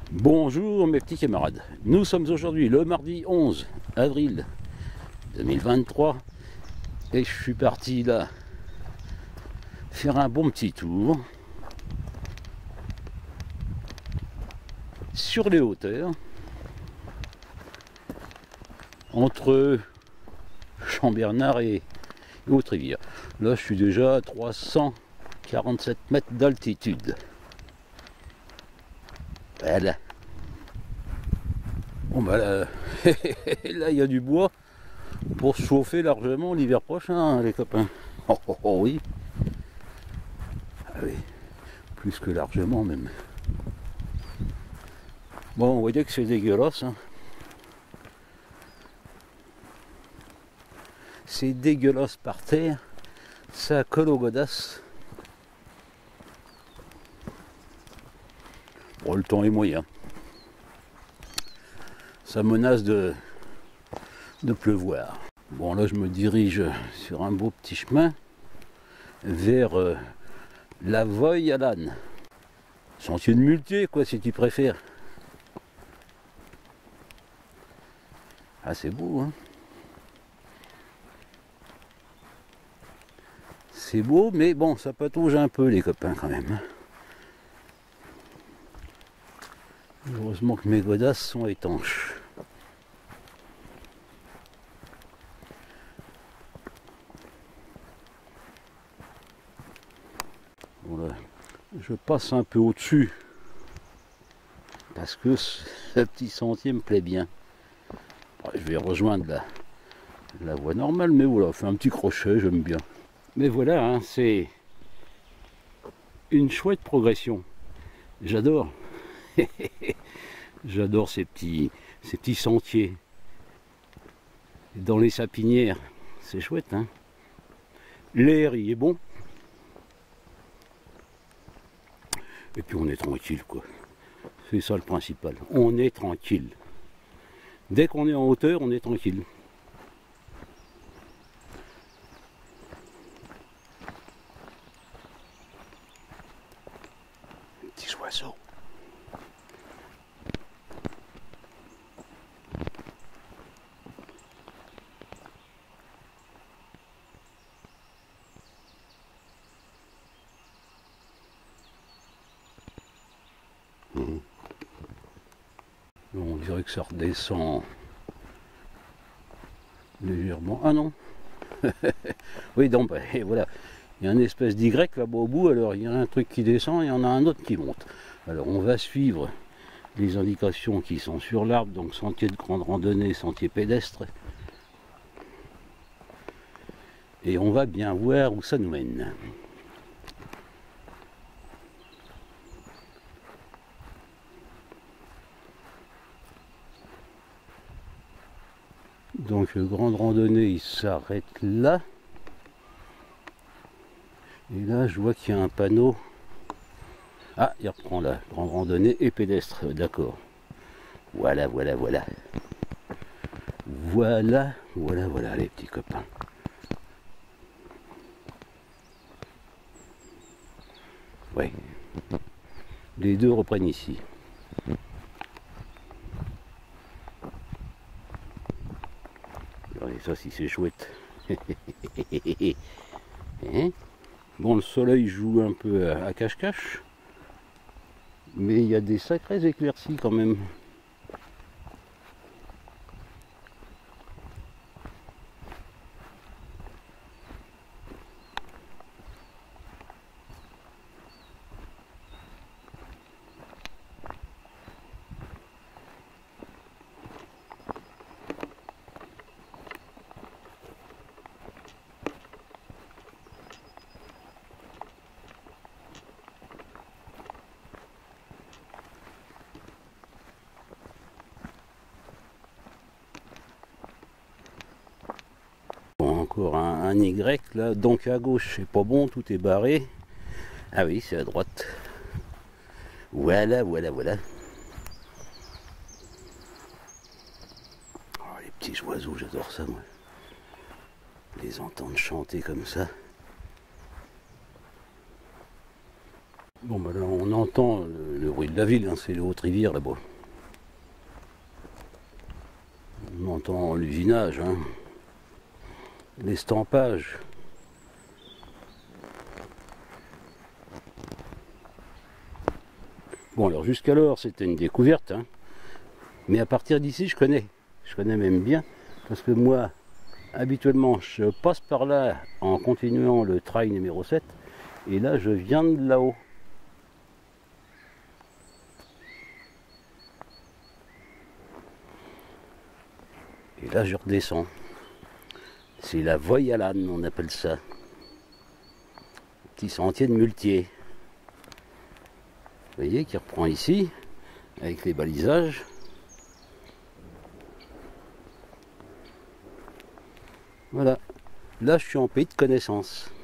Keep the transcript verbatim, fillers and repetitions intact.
Bonjour mes petits camarades, nous sommes aujourd'hui le mardi onze avril deux mille vingt-trois et je suis parti là faire un bon petit tour sur les hauteurs entre Champ-Bernard et Haute-Rivière. Là je suis déjà à trois cent quarante-sept mètres d'altitude. Voilà. Bon bah là, là il y a du bois pour se chauffer largement l'hiver prochain, hein, les copains. Oh, oh, oh oui. Ah oui, plus que largement même. Bon, on voyait que c'est dégueulasse. Hein. C'est dégueulasse par terre. Ça colle aux godasses. Bon, le temps est moyen. Ça menace de, de pleuvoir. Bon, là, je me dirige sur un beau petit chemin vers euh, la Voie à l'âne. Sentier de muletier, quoi, si tu préfères. Ah, c'est beau, hein. C'est beau, mais bon, ça patauge un peu, les copains, quand même. Heureusement que mes godasses sont étanches. Voilà. Je passe un peu au-dessus parce que ce petit sentier me plaît bien. Je vais rejoindre la, la voie normale, mais voilà, fait un petit crochet, j'aime bien. Mais voilà, hein, c'est une chouette progression. J'adore. J'adore ces petits, ces petits sentiers dans les sapinières. C'est chouette, hein. L'air, il est bon. Et puis on est tranquille, quoi. C'est ça le principal. On est tranquille. Dès qu'on est en hauteur, on est tranquille. Petits oiseaux. Mmh. On dirait que ça redescend légèrement. Ah non. Oui, donc bah, et voilà. Il y a une espèce d'Y là-bas au bout, alors il y a un truc qui descend et il y en a un autre qui monte. Alors on va suivre les indications qui sont sur l'arbre, donc sentier de grande randonnée, sentier pédestre. Et on va bien voir où ça nous mène. Donc le grande randonnée il s'arrête là. Et là je vois qu'il y a un panneau. Ah, il reprend là, grande randonnée et pédestre, d'accord. Voilà, voilà, voilà. Voilà, voilà, voilà les petits copains. Oui. Les deux reprennent ici. Regardez ça si c'est chouette. Hein? Bon, le soleil joue un peu à cache-cache. Mais il y a des sacrées éclaircies quand même. Encore un, un Y là, donc à gauche c'est pas bon, tout est barré. Ah oui, c'est à droite. Voilà, voilà, voilà. Oh, les petits oiseaux, j'adore ça moi. Les entendre chanter comme ça. Bon, ben là, on entend le, le bruit de la ville, hein, c'est les Hautes-Rivières là-bas. On entend l'usinage, hein, l'estampage. Bon, alors jusqu'alors, c'était une découverte, hein, mais à partir d'ici, je connais. Je connais même bien, parce que moi, habituellement, je passe par là en continuant le trail numéro sept, et là, je viens de là-haut. Et là, je redescends. C'est la voie à l'âne, on appelle ça. Petit sentier de muletier. Vous voyez, qui reprend ici, avec les balisages. Voilà. Là, je suis en pays de connaissance.